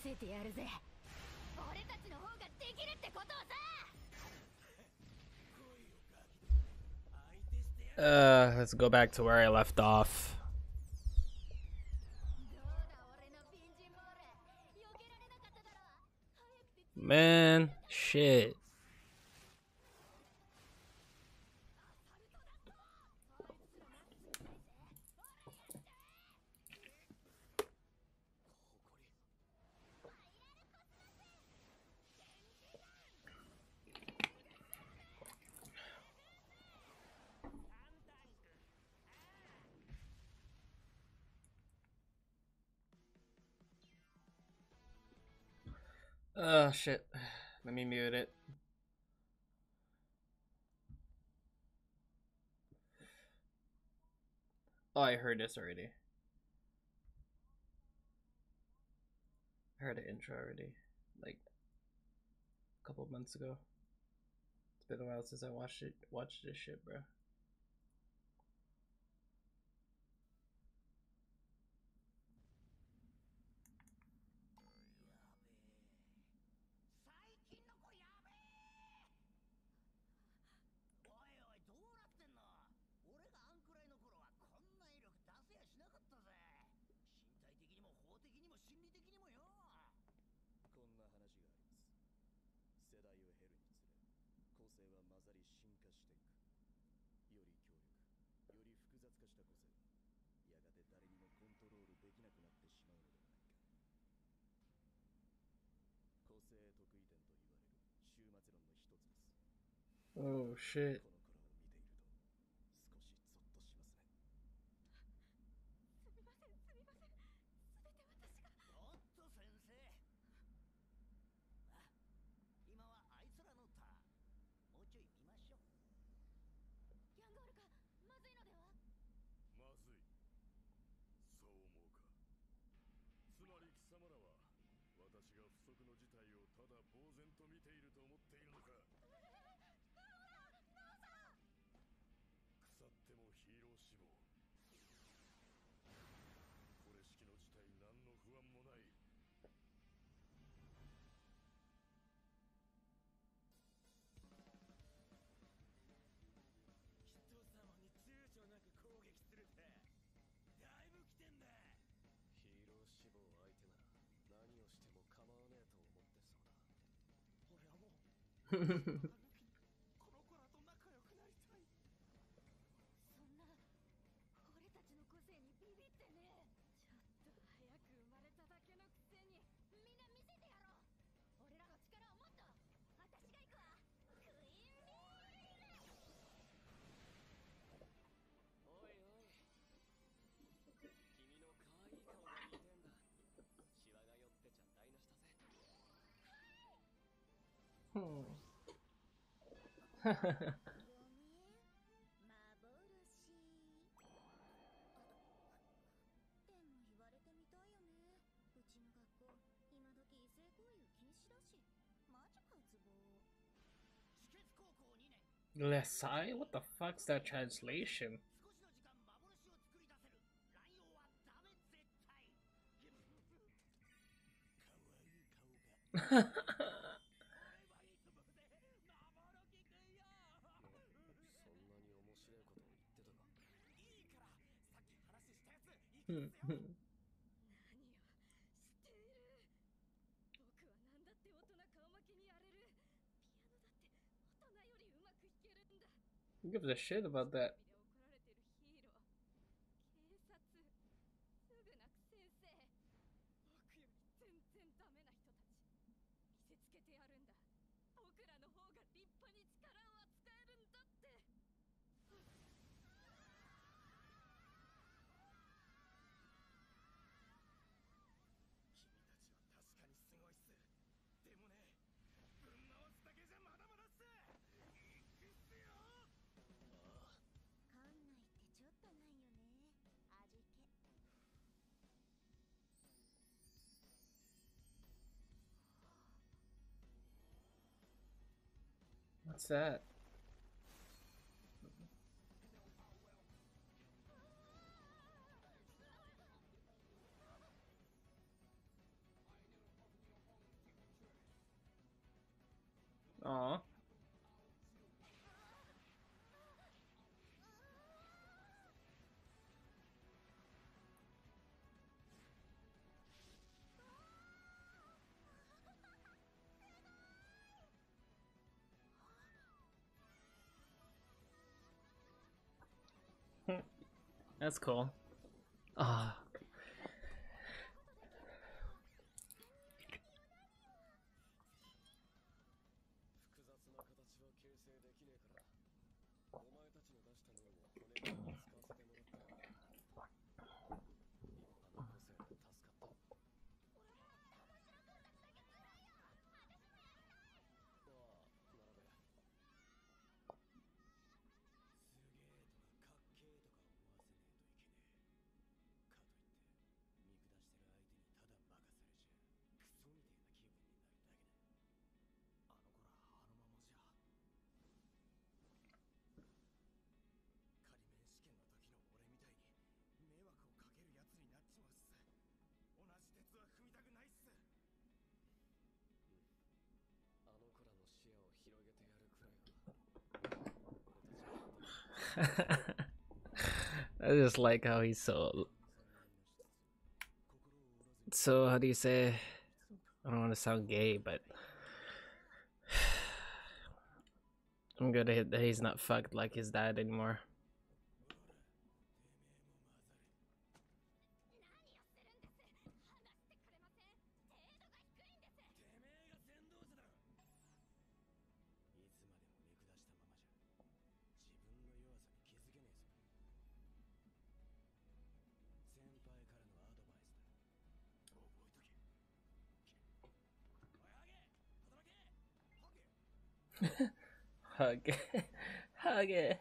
Let's go back to where I left off. Man, shit. Oh shit. Let me mute it. Oh, I heard this already. I heard the intro already, like a couple months ago. It's been a while since I watched this shit, bro. Oh shit. Lesai? What the fuck's that translation? Who gives a shit about that? What's that? Aw. That's cool. Ah. I just like how he's so how do you say, I don't want to sound gay, but I'm good that he's not fucked like his dad anymore. Hug. Hug it.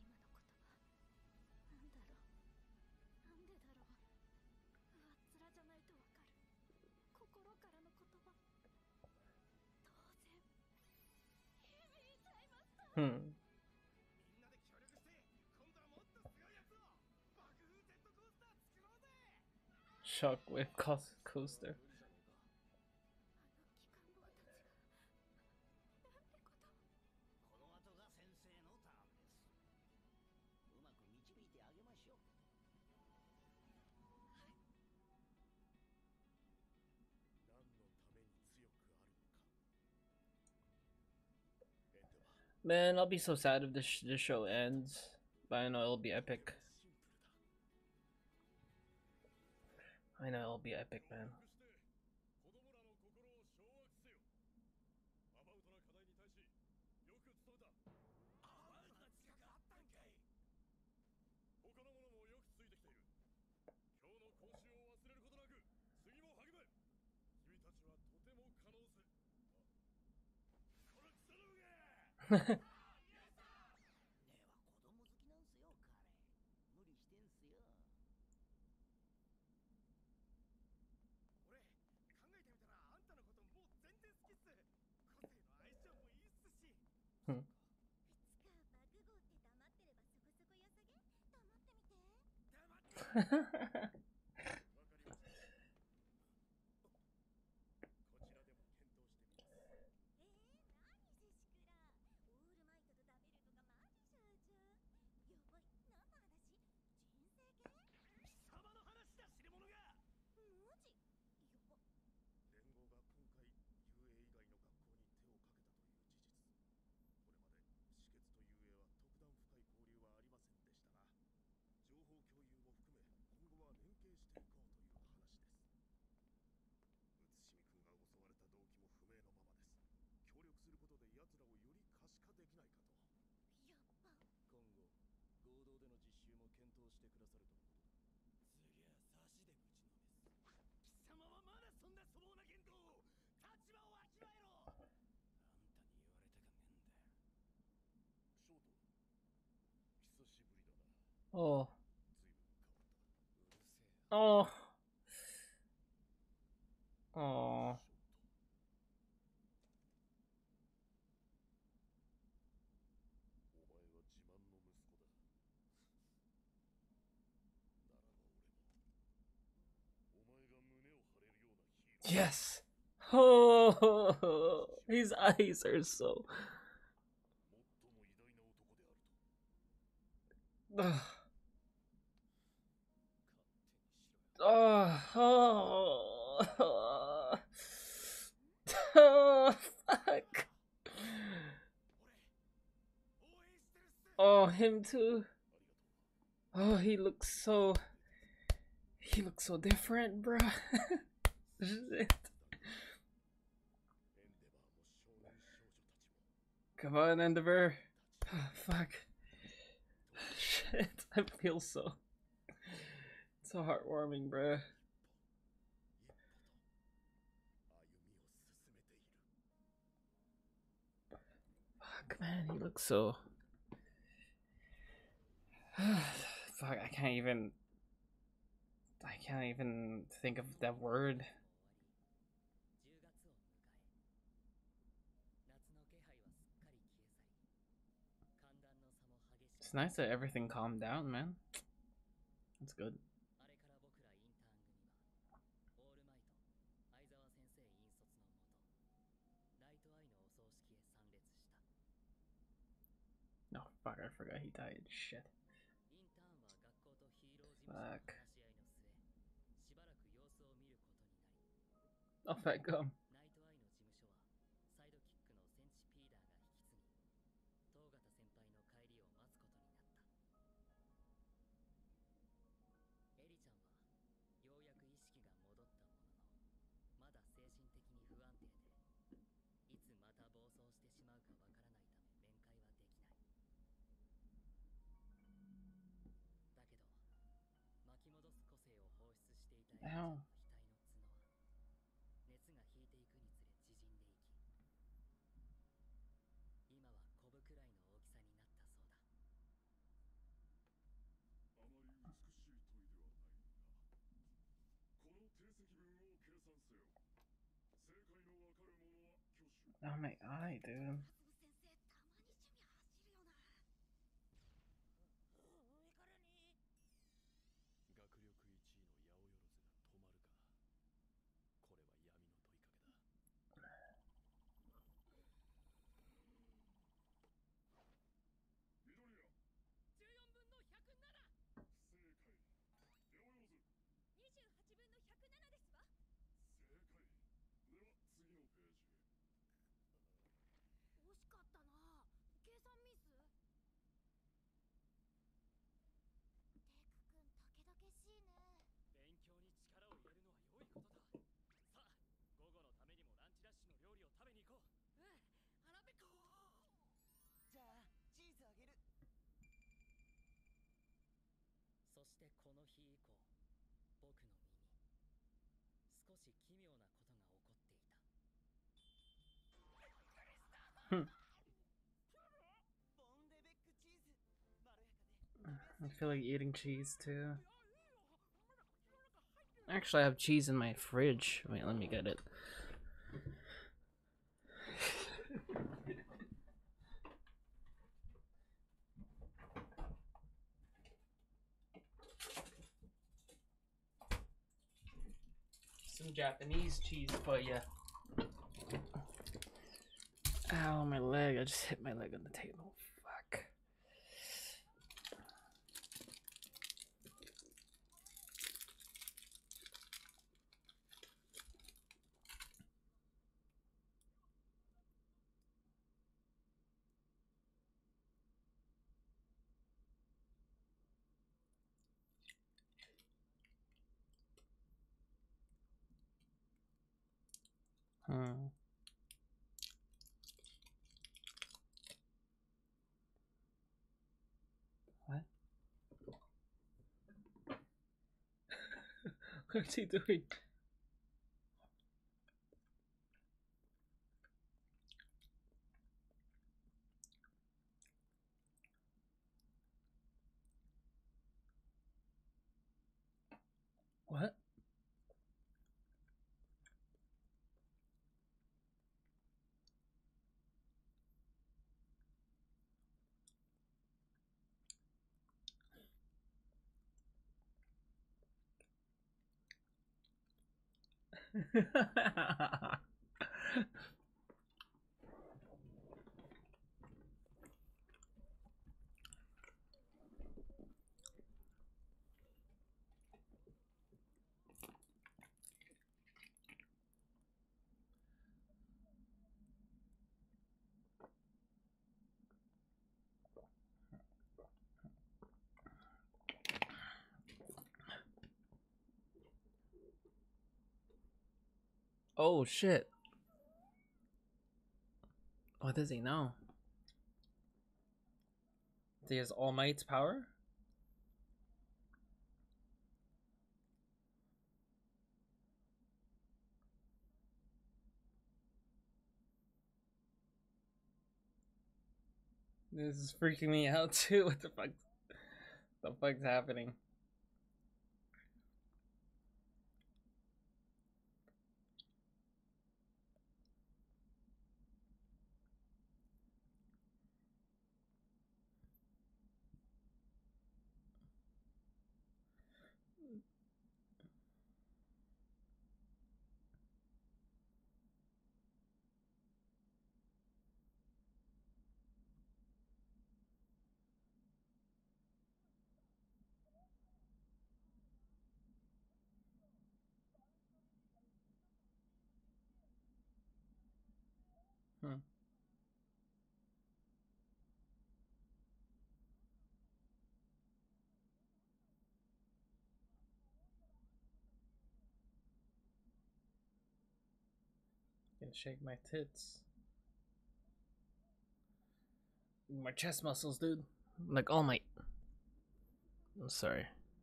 Shockwave coaster. Man, I'll be so sad if this show ends, but I know it'll be epic. I know it'll be epic, man. Oh. Oh. Oh. Yes. Oh, his eyes are so. Ugh. Oh, oh, fuck. Oh, him too. Oh, he looks so different, bruh. Shit. Come on, Endeavor. Oh, fuck. Shit, I feel so heartwarming, bruh. Fuck, man, he looks so. Fuck, I can't even think of that word. It's nice that everything calmed down, man. That's good. No, fuck, I forgot he died. Shit. Fuck. Oh, that gum. Ow. Oh, my eye, dude. I feel like eating cheese too. Actually, I have cheese in my fridge. Wait, let me get it. Some Japanese cheese for you. Ow, my leg. I just hit my leg on the table. Fuck. Hmm. What? What's he doing? What? Oh shit. What does he know? He has All Might's power? This is freaking me out too. What the fuck? The fuck's happening? Hmm. Can shake my tits. My chest muscles, dude. Like All Might. I'm sorry.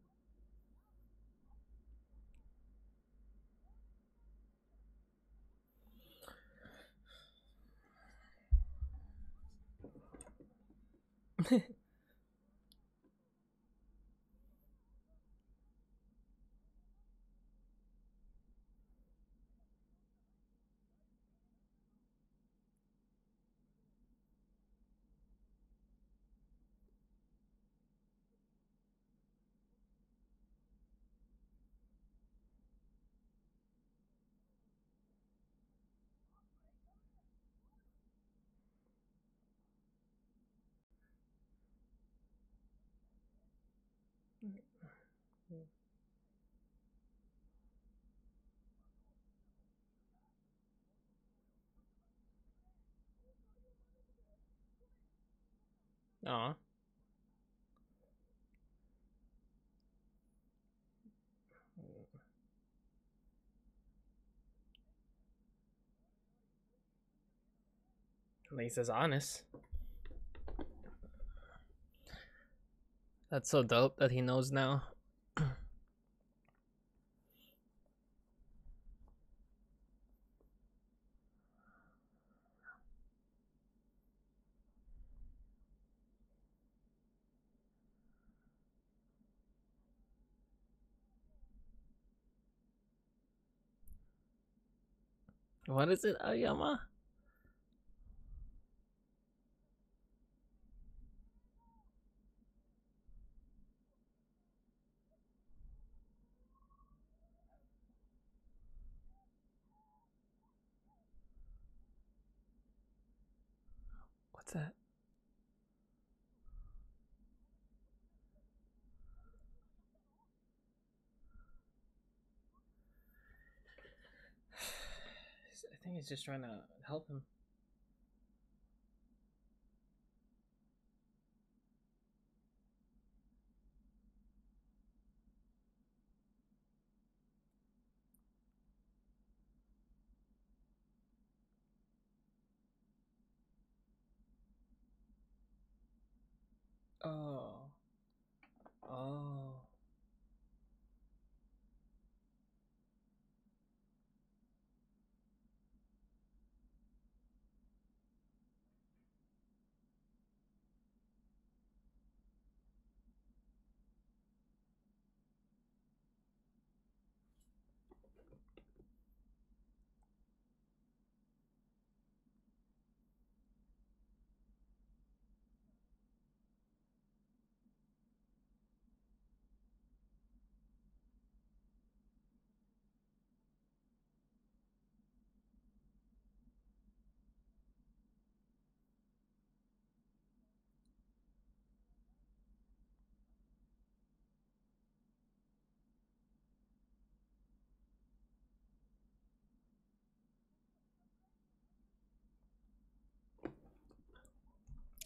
Aw. At least it's honest. That's so dope that he knows now. What is it, Ayama? What's that? I think he's just trying to help him. Oh. Oh.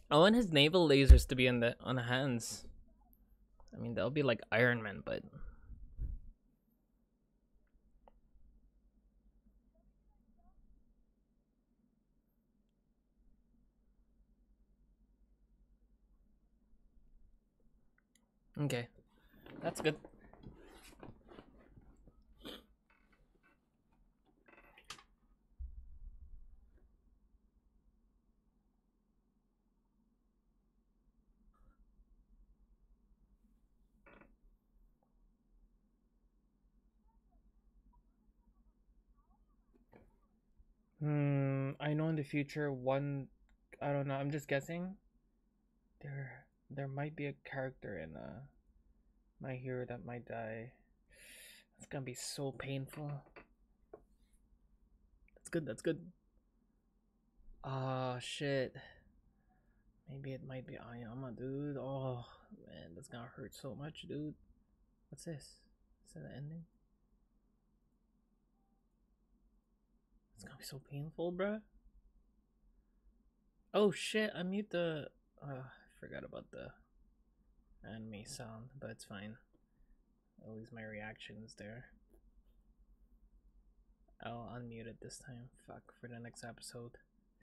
I want his naval lasers to be on the hands. I mean, that'll be like Iron Man, but okay, that's good. I know in the future one, I don't know. I'm just guessing. There might be a character in My Hero that might die. It's gonna be so painful. That's good. That's good. Ah, shit. Maybe it might be Ayama, dude. Oh man, that's gonna hurt so much, dude. What's this? Is that the ending? It's gonna be so painful, bruh. Oh shit, I mute the. I forgot about the anime sound, but it's fine. At least my reaction is there. I'll unmute it this time. Fuck, for the next episode.